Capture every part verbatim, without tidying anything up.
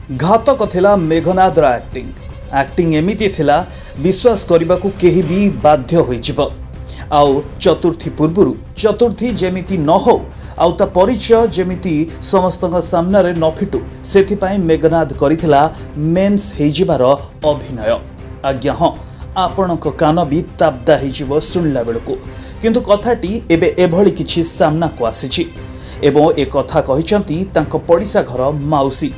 घातक थिला मेघनादर acting acting एमिति थिला विश्वास करने को केही भी बाध्य होइजिब। आउ चतुर्थी पूर्व चतुर्थी जेमिति न हो आउ ता परिचय जेमिति समस्त सामने रे न फिटू सेथिपाई मेघनाद करिथिला मेन्स हेजिबार अभिनय। आज्ञा हाँ आपणक कान भी ताब्दा हेजिबो सुनला बेलको, किंतु कथाटी एबे एभली किछि सामना को आसीछि एवं ए कथा कहिसंती तांको पड़िसा घर माउसी।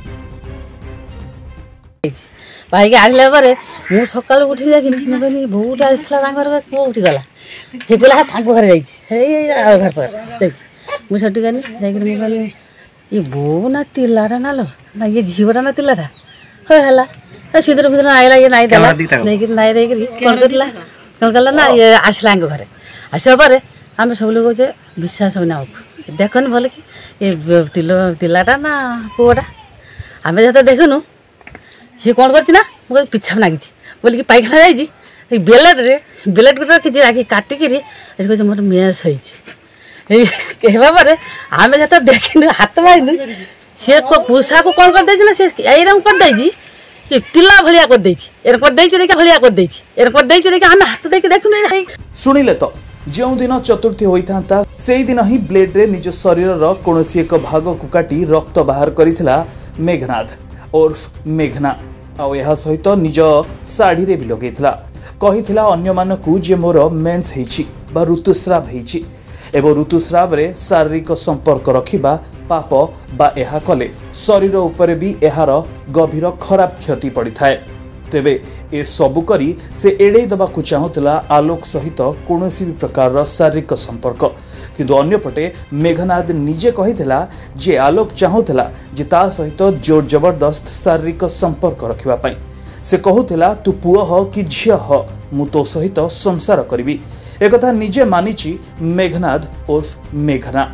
भाई के आइला बारे मु सकाळ उठी जाकिनी मु कहनी बहुत आइसला तांगर को उठी गला हे गला तांको घर जाई हे आ घर पर जाई मु छटी गनी जाकिनी मु कहनी ये बो ना तिलारा ना लो ना ये झीवरा ना तिलारा हो हला ना सिदर फिदर आइला ये नाइ देला नेकी नाइ देकी कोन करला कोन करला ना ये आसला के घरे आसा बारे हम सब लोग जे विश्वास होना देखन भले कि ये तिलो तिलारा ना पोडा हमें जते देखनु सी कौन कर ना पिछा नागी बोल कि पाइखाना जाइए बेलेट रे बेलेट को रखी आगे काटिकी कहे मोर मेस होबारे आम जो देखी हाथ मारिनु सी पूषा को कौन कर ना सी यही कर तिला भाया कर भाया कर आम हाथ देख देखुन शुणिले तो जो दिन चतुर्थी होता से दिन ही ब्लेड रे निज शरीर कौनसी एक भाग को काटी रक्त बाहर करिथिला मेघनाद उर्फ मेघना आउ यह सहित निज शाढ़ी रे भी लगेइथिला कहिथिला अन्य मानकू जे मोर मेन्स हेछि बा ऋतुस्राव हेछि एवं ऋतुस्राव रे शारीरिक संपर्क रखिबा पाप बा एहा कले शरीर उपरे भी एहार गभीर खराब क्षति पड़ी थाए। तेबे ए सबु करी से एड़े दबाकू चाहूला आलोक सहित कौनसी भी प्रकार शारीरिक संपर्क, किंतु अन्यपटे मेघनाद निजे कहिथिला जे आलोक चाहूला जे ता सहित जोर जबरदस्त शारीरिक संपर्क रखिबा पई। से कहूला तू पुओ ह कि झियो ह मु तो सहित संसार करिबी एकथा निजे मानिछि मेघनाद उर्फ मेघना।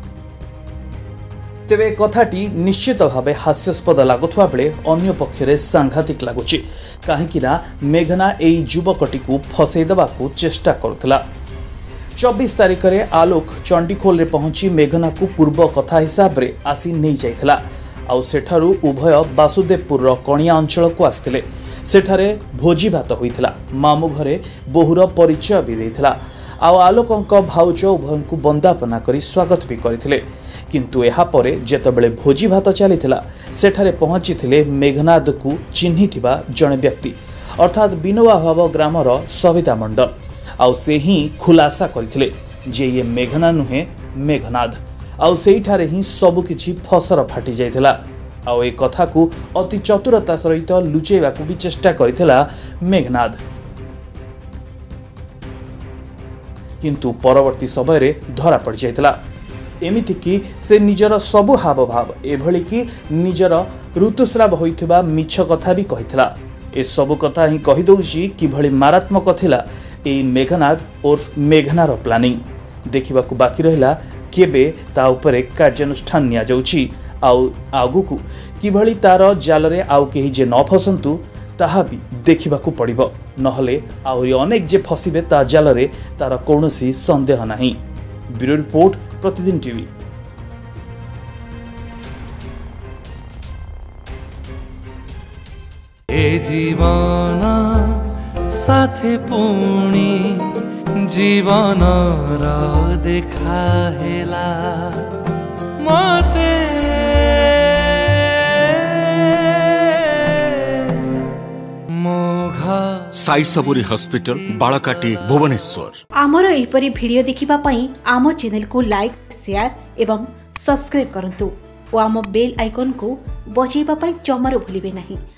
तेबे कथाटी निश्चित भावे हास्यास्पद लगुवा बेले अन्य पक्षरे सांघातिक लगुच कहीं मेघना एई युवकटी को फसई देवाकू चेष्टा करुला। चौबीस तारिख में आलोक चंडीखोल रे पहुंची मेघना को पूर्व कथा हिसाब रे आसी नहीं जाइथिला आउ सेठारु उभय वासुदेवपुर कणिया अंचल को आस्थिले। सेठारे भोजी भात होइथिला मामू घरे बोहुर परिचय भी देइथिला आउ आलोकंक भाउज उभय को बंदापना करी स्वागत भी करथिले। किंतु एहा परे जेतबेले भोजी भात चलीथिला सेठारे पहुंचीथिले मेघनाद को चिन्हिथिबा जणे व्यक्ति अर्थात बिनोवा भाव ग्रामर सविता मंडल आउ से ही खुलासा करथिले जे ये मेघना नुहे मेघनाद आउ सेठारे ही सब किछि फसर फाटी जाइथिला आउ ए कथा को अति चतुरता सहित लुचेबाकू भी चेष्टा करथिला मेघनाद। किंतु परवर्ती समय रे धरा पड़ जाइथिला एमिति कि से निजर सबु हाव भाव एभली कि निजर ऋतुस्राव होइथिबा मिछ कथा भी कहिथिला। ए सबु कथा ही कहि दउछि कि भली मारात्मक थिला ए मेघनाद उर्फ मेघनार प्लानिंग। देखिबाकू बाकी रहिला केबे ता उपरे कार्यानुष्ठान निया जाउछि आउ आगुकू किभली तार जालरे आउ केही जे न फसंतु ताहा भी देखिबाकू पड़िबो नहले आउरी अनेक जे फसिबे ता जालरे तार कौनसी संदेह नाही। Bureau report Pratidin TV. ए जीवन साथे पुणी जीवन र देखा हेला मते साई सबुरी हॉस्पिटल बालकाटी भुवनेश्वर। आमर एपरी वीडियो देखिबा पई आम चैनल को लाइक शेयर एवं सब्सक्राइब करंतु और आम बेल आइकन को बजाइबा पई जमारो भूलिबे नहीं।